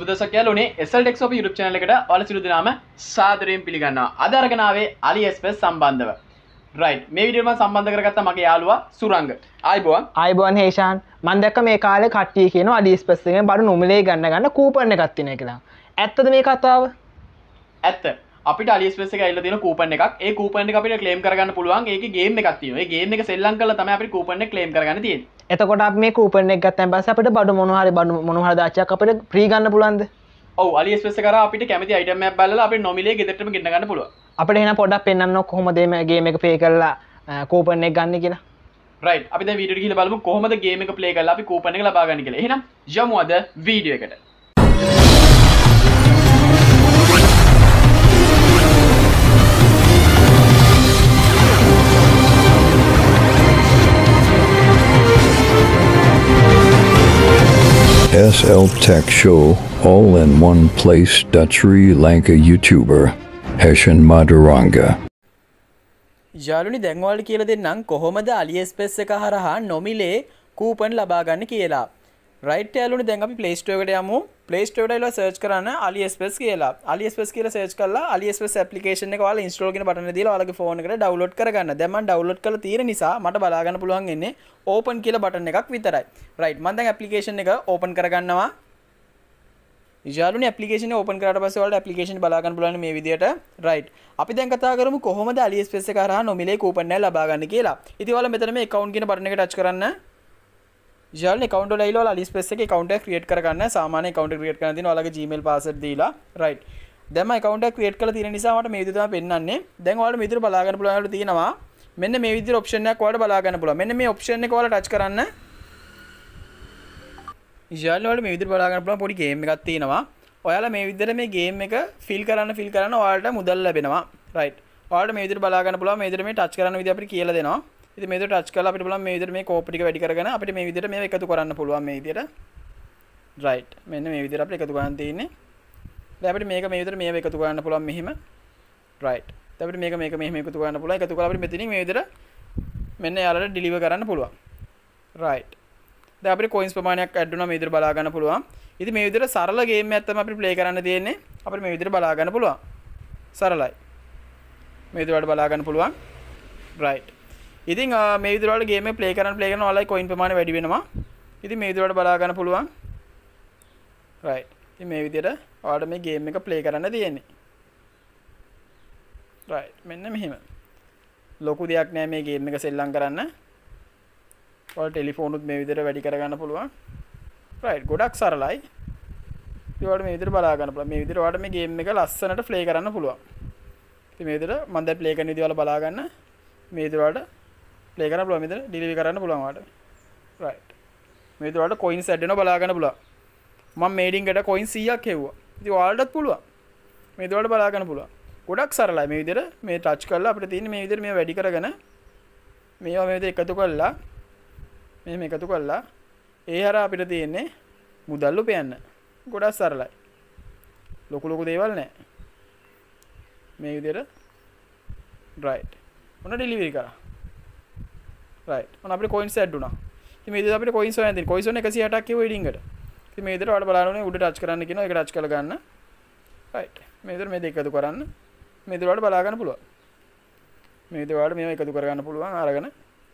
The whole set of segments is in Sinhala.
සුබදසක් යාළුවනේ SLTech Shop YouTube channel එකට ඔයාලා සියලු දෙනාම සාදරයෙන් පිළිගන්නවා. අද අරගෙන ආවේ AliExpress සම්බන්ධව. right මේ වීඩියෝ මම සම්බන්ධ කරගත්තා මගේ යාළුවා සුරංග. ආයිබෝන් හේෂාන් මම දැක්ක මේ කාලේ කට්ටිය කියනවා AliExpress එකෙන් බඩු නොමිලේ ගන්න කූපන් එකක් තියෙනවා කියලා. ඇත්තද මේ කතාව? ඇත්ත. අපිට AliExpress එකේ ඇවිල්ලා තියෙන කූපන් එකක්. ඒ කූපන් එක අපිට ක්ලේම් කරගන්න පුළුවන්. ඒකේ ගේම් එකක් තියෙනවා. ඒ ගේම් එක සෙල්ලම් කරලා තමයි අපිට කූපන් එක ක්ලේම් කරගන්න තියෙන්නේ. එතකොට අපි මේ කූපන් එක ගත්තන් පස්සේ අපිට බඩු මොනවා හරි දාච්චයක් අපිට ෆ්‍රී ගන්න පුළුවන්ද? ඔව් AliExpress එක කරා අපිට කැමති අයිටම් එකක් බලලා අපිට නොමිලේ ගෙදරටම ගෙන්න ගන්න පුළුවන්. අපිට එහෙනම් පොඩ්ඩක් පෙන්නන්න කොහොමද මේ ගේම් එක ප්ලේ කරලා කූපන් එක ගන්න කියලා. right අපි දැන් වීඩියෝ එක ගිහලා බලමු කොහොමද ගේම් එක ප්ලේ කරලා අපි කූපන් එක ලබා ගන්න කියලා. එහෙනම් යමු අද වීඩියෝ එකට. SL Tech Show, all in one place. Sri Lanka YouTuber Heshan Maduranga. යාළුවනි දැන් ඔයාලට කියලා දෙන්නම් කොහොමද AliExpress එක හරහා නොමිලේ කූපන් ලබා ගන්න කියලා. right යාළුවනි දැන් අපි Play Store එකට යමු. Play Store එකට ඇවිල්ලා search කරන්න AliExpress කියලා. AliExpress කියලා search කරලා AliExpress application එක ඔයාලා install කියන බටන් එක දීලා ඔයාලගේ phone එකට download කරගන්න. දැන් මම download කරලා තියෙන නිසා මට බලා ගන්න පුළුවන් වෙන්නේ open කියලා බටන් එකක් විතරයි. right මම දැන් application එක open කරගන්නවා. යාළුවනි application එක open කරාට පස්සේ ඔයාලට application බලා ගන්න පුළුවන් මේ විදියට. right අපි දැන් කතා කරමු කොහොමද AliExpress එක හරහා නොමිලේ කූපන් එක ලබා ගන්න කියලා. ඉතින් ඔයාලා මෙතන මේ account කියන බටන් එක touch කරන්න. යාළුවනි account වල ඇවිල්ලා ඔයාලා AliExpress එකේ account එක create කරගන්න. සාමාන්‍ය account එක create කරන්න තියෙනවා ඔයාලගේ Gmail password දීලා. right දැන් මම account එක create කරලා තියෙන නිසා මට මේ විදිහට තමයි පෙන්වන්නේ. දැන් ඔයාලා මේ විදිහට බලා ගන්න පුළුවන් වල තියෙනවා. මෙන්න මේ විදිහට option එකක් ඔයාලට බලා ගන්න පුළුවන්. මෙන්න මේ option එක ඔයාලා touch කරන්න. යාළුවනි මේ විදිහට බලා ගන්න පුළුවන් පොඩි game එකක් තියෙනවා. ඔයාලා මේ විදිහට මේ game එක fill කරන්න ඔයාලට මුදල් ලැබෙනවා. right ඔයාලට මේ විදිහට බලා ගන්න පුළුවන්. මේ විදිහට මේ touch කරන්න විදිහ අපිට කියලා දෙනවා. ඉතින් මේ විදිහට touch කරලා අපිට බලන්න මේ විදිහට මේ කෝප් ටික වැඩි කරගෙන අපිට මේ විදිහට මේව එකතු කරන්න පුළුවන් මේ විදිහට. right මෙන්න මේ විදිහට අපිට එකතු කරන්න තියෙන්නේ. දැන් අපිට මේක මේ විදිහට මේව එකතු කරන්න පුළුවන් මෙහිම. right දැන් අපිට මේක මෙහෙම එකතු කරන්න පුළුවන්. එකතු කරලා අපිට මෙතනින් මේ විදිහට මෙන්න යාළුවන්ට deliver කරන්න පුළුවන්. right දැන් අපිට coins ප්‍රමාණයක් add වෙනවා මේ විදිහට බලා ගන්න පුළුවන්. ඉතින් මේ විදිහට සරල ගේම් එකක් තමයි අපිට play කරන්න තියෙන්නේ. අපිට මේ විදිහට බලා ගන්න පුළුවන්. සරලයි. මේ විදිහට බලා ගන්න පුළුවන්. right ඉතින් මේ විදිහට වල ගේම් එක play කරන ඔයාලයි coin ප්‍රමාණය වැඩි වෙනවා. ඉතින් මේ විදිහට බලා ගන්න පුළුවන්. right ඉතින් මේ විදිහට ඔයාලට මේ ගේම් එක play කරන්න තියෙන්නේ. right මෙන්න මෙහෙම. ලොකු දෙයක් නෑ මේ ගේම් එක සෙල්ලම් කරන්න. ඔයාලට ටෙලිෆෝන් උත් මේ විදිහට වැඩි කරගන්න පුළුවන්. right ගොඩක් සරලයි. ඉතින් ඔයාලට මේ විදිහට බලා ගන්න පුළුවන්. මේ විදිහට ඔයාලට මේ ගේම් එක ලස්සනට play කරන්න පුළුවන්. ඉතින් මේ විදිහට මම දැන් play කරන විදිහ ඔයාලා බලා ගන්න. මේ විදිහට ඔයාලට play කරන්න පුළුවන්. මේ විදිහට deliver කරන්න පුළුවන් ඔයාලට. right මේ විදිහට ඔයාලට coins add වෙනවා බලා ගන්න පුළුවන්. මම මේඩින් එකට coins 100ක් හෙව්වා. ඉතින් ඔයාලටත් පුළුවන්. මේ විදිහට බලා ගන්න පුළුවන්. ගොඩක් සරලයි. මේ විදිහට මේ touch කරලා අපිට තියෙන්නේ මේ විදිහට මේව වැඩි කරගෙන මේවා මේ විදිහට එකතු කරලා මෙහෙම එකතු කරලා ඒ හරහා අපිට තියෙන්නේ මුදල් උපයන්න. ගොඩක් සරලයි. ලොකු දේවල් නැහැ. මේ විදිහට right ඔන්න delivery කරා. right ඔන්න අපිට coins add වුණා. ඉතින් මේ විදිහට අපිට coins හොයන්න තියෙනවා. coins 160ක් කිව්ව heading එකට. ඉතින් මේ විදිහට ඔයාලා බලන්න ඕනේ උඩ touch කරන්න කියනවා. ඒක touch කරලා ගන්න. right මේ විදිහට මේ දෙක එකතු කරන්න. මේ විදිහට ඔයාලට බලා ගන්න පුළුවන්. මේ විදිහට ඔයාලට මේව එකතු කර ගන්න පුළුවන් අරගෙන.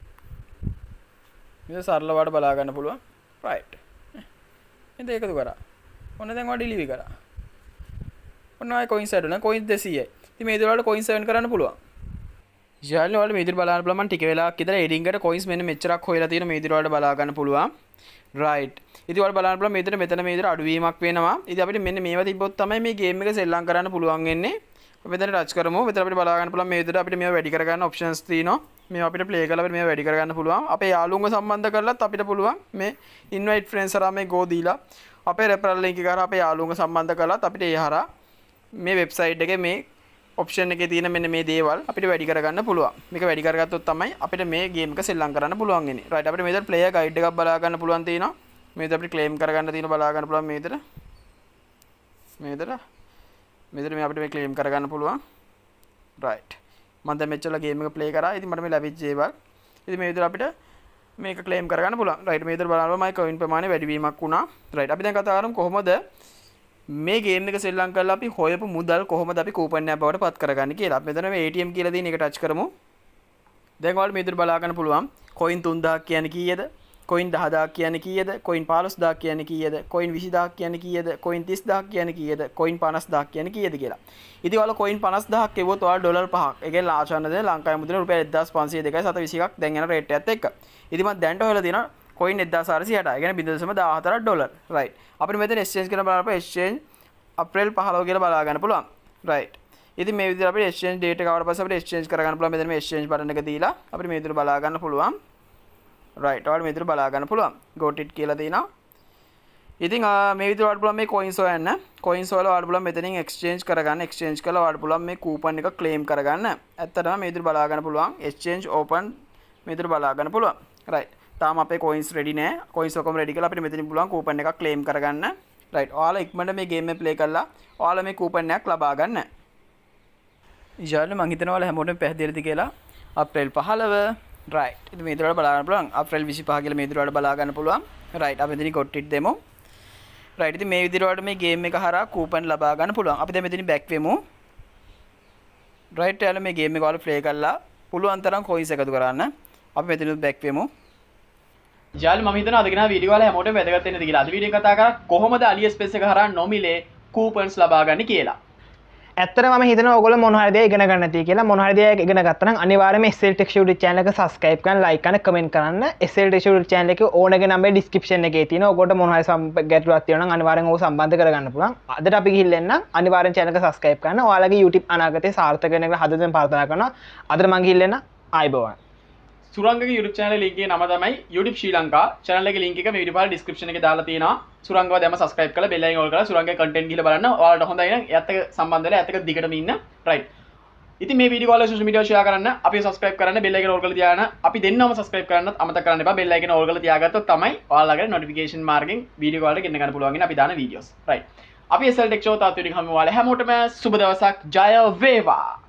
මේක සරලව ඔයාලට බලා ගන්න පුළුවන්. right ඉතින් එකතු කරා. ඔන්න දැන් ඔයාලා delivery කරා. ඔන්න ආයි coins add වුණා. coins 200යි. ඉතින් මේ විදිහට ඔයාලට coins earn කරන්න පුළුවන්. යාළුවනි ඔයාලා මේ විදිහට බලන්න පුළුවන් මම ටික වෙලාවක් ඉඳලා එඩින් එකට coins මෙන්න මෙච්චරක් හොයලා තියෙන මේ විදිහට ඔයාලට බලා ගන්න පුළුවන්. right ඉතින් ඔයාලා බලන්න පුළුවන් මේ විදිහට මෙතන මේ විදිහට අඩුවීමක් වෙනවා. ඉතින් අපිට මෙන්න මේවා තිබ්බොත් තමයි මේ ගේම් එක සෙල්ලම් කරන්න පුළුවන් වෙන්නේ. අපි මෙතන ටච් කරමු. මෙතන අපිට බලා ගන්න පුළුවන් මේ විදිහට අපිට මේවා වැඩි කරගන්න options තියෙනවා. මේවා අපිට play කරලා අපිට මේවා වැඩි කරගන්න පුළුවන්. අපේ යාළුවන්ව සම්බන්ධ කරලත් අපිට පුළුවන් මේ invite friends හරහා මේ go දීලා අපේ referral link එක හරහා අපේ යාළුවන්ව සම්බන්ධ කරලත් අපිට ඒ හරහා මේ website එකේ මේ option එකේ තියෙන මෙන්න මේ දේවල් අපිට වැඩි කරගන්න පුළුවන්. මේක වැඩි කරගත්තොත් තමයි අපිට මේ game එක සෙල්ලම් කරන්න පුළුවන් වෙන්නේ. right අපිට මේ විදිහට player guide එකක් බලා ගන්න පුළුවන් තියෙනවා. මේ විදිහට අපිට claim කරගන්න තියෙන බලා ගන්න පුළුවන් මේ විදිහට. මේ විදිහට මේ අපිට මේ claim කරගන්න පුළුවන්. right මම දැන් මෙච්චර game එක play කරා. ඉතින් මට මේ ලැබිච්ච ඒවා. ඉතින් මේ විදිහට අපිට මේක claim කරගන්න පුළුවන්. right මේ විදිහට බලනවා මගේ coin ප්‍රමාණය වැඩි වීමක් වුණා. right අපි දැන් කතා කරමු කොහොමද මේ ගේම් එක සෙල්ලම් කරලා අපි හොයපු මුදල් කොහොමද අපි කූපන් එකක් බවට පත් කරගන්නේ කියලා. අපි මෙතන මේ ATM කියලා තියෙන එක ටච් කරමු. දැන් ඔයාලට මේ විදිහට බලා ගන්න පුළුවන්. කොයින් 3000 කියන්නේ කීයද? කොයින් 10000 කියන්නේ කීයද? කොයින් 15000 කියන්නේ කීයද? කොයින් 20000 කියන්නේ කීයද? කොයින් 30000 කියන්නේ කීයද? කොයින් 50000 කියන්නේ කීයද කියලා. ඉතින් ඔයාලා කොයින් 50000ක් ගෙවුවොත් ඔයාලා ඩොලර් 5ක්. ඒ කියන්නේ ආචාර්ය දෙන ලංකාවේ මුදල රුපියල් 1502.721ක් දැන් යන රේට් එකත් එක්ක. ඉතින් මම දැන්ට හොයලා තියෙනවා කොයින් 1460. ඒ කියන්නේ 0.14 ඩොලර්. රයිට්. අපිට මෙතන එක්ස්චේන්ජ් කරන බලන්න එක්ස්චේන්ජ් අප්‍රේල් 15 කියලා බලා ගන්න පුළුවන්. රයිට්. ඉතින් මේ විදිහට අපිට එක්ස්චේන්ජ් ඩේට් එක ආවට පස්සේ අපිට එක්ස්චේන්ජ් කරගන්න පුළුවන්. මෙතන මේ එක්ස්චේන්ජ් බටන් එක දීලා අපිට මේ විදිහට බලා ගන්න පුළුවන්. රයිට්. ඔයාලට මේ විදිහට බලා ගන්න පුළුවන්. got it කියලා තියෙනවා. ඉතින් මේ විදිහට ඔයාලට පුළුවන් මේ coins හොයන්න. coins වල ඔයාලට පුළුවන් මෙතනින් exchange කරගන්න. exchange කරලා ඔයාලට පුළුවන් මේ coupon එක claim කරගන්න. ඇත්තටම මේ විදිහට බලා ගන්න පුළුවන්. exchange open මේ විදිහට බලා ගන්න පුළුවන්. right. තාම අපේ coins ready නෑ. coins ඔක්කොම ready කරලා අපිට මෙතනින් පුළුවන් coupon එකක් claim කරගන්න. right. ඔයාලා ඉක්මනට මේ game එක play කරලා ඔයාලා මේ coupon එකක් ලබා ගන්න. ඉතින් මම හිතනවා ඔයාලා හැමෝටම පැහැදිලිද කියලා. අප්‍රේල් 15 right. ඉතින් මේ විදිහට බලා ගන්න පුළුවන්. අප්‍රේල් 25 කියලා මේ විදිහට බලා ගන්න පුළුවන්. right. අපි මෙතනින් got it දෙමු. right. ඉතින් මේ විදිහට මේ game එක හරහා coupon ලබා ගන්න පුළුවන්. අපි දැන් මෙතනින් back වෙමු. right. යාළුවා මේ game එක ඔයාලා play කරලා පුළුවන් තරම් coins එකතු කරන්න. අපි මෙතනින් back වෙමු. යාළුවා මම හිතනවා අද ගෙනා වීඩියෝ වල හැමෝටම වැදගත් වෙන්නද කියලා. අද වීඩියෝ කතා කරා කොහොමද AliExpress එක හරහා නොමිලේ coupons ලබා ගන්න කියලා. ඇත්තටම මම හිතනවා ඔයගොල්ලෝ මොන හරි දෙයක් ඉගෙන ගන්න නැති කියලා. මොන හරි දෙයක් ඉගෙන ගත්තා නම් අනිවාර්යයෙන්ම SL Tech YouTube channel එක subscribe කරන්න, like කරන්න, comment කරන්න. SL Tech YouTube channel එකේ ඕනගේ නම්බරේ description එකේ තියෙනවා. ඔයගොල්ලෝ මොන හරි ගැටලුවක් තියෙනවා නම් අනිවාර්යෙන් ඕක සම්බන්ධ කරගන්න පුළුවන්. අදට අපි ගිහිල්ලා එන්න අනිවාර්යෙන් channel එක subscribe කරන්න. ඔයාලගේ YouTube අනාගතේ සාර්ථක වෙන්න කියලා හදවතින් ප්‍රාර්ථනා කරනවා. අදට මම ගිහිල්ලා එන්න. ආයිබෝවන්. සුරංගගේ YouTube channel link එකේ නම තමයි YouTube ශ්‍රී ලංකා. channel එකේ link එක මේ වීඩියෝ වල description එකේ දාලා තියෙනවා. සුරංගව දැම්ම subscribe කරලා bell icon all කරලා සුරංගගේ content ගිහලා බලන්න. ඔයාලට හොඳයි නම් එයත් එක්ක සම්බන්ධ වෙලා එයත් එක්ක දිගටම ඉන්න. right. ඉතින් මේ වීඩියෝ වල social media share කරන්න, අපි subscribe කරන්න, bell icon all කරලා තියාගන්න. අපි දෙන්නම subscribe කරන්නත් අමතක කරන්න එපා. bell icon all කරලා තියාගත්තොත් තමයි ඔයාලගේ notification මාර්ගෙන් වීඩියෝ වලට ගෙන්න ගන්න පුළුවන් අපි දාන videos. right. අපි SL Tech Show තාත් වීඩියෝ හමු ඔයාලා හැමෝටම සුබ දවසක්. ජය වේවා.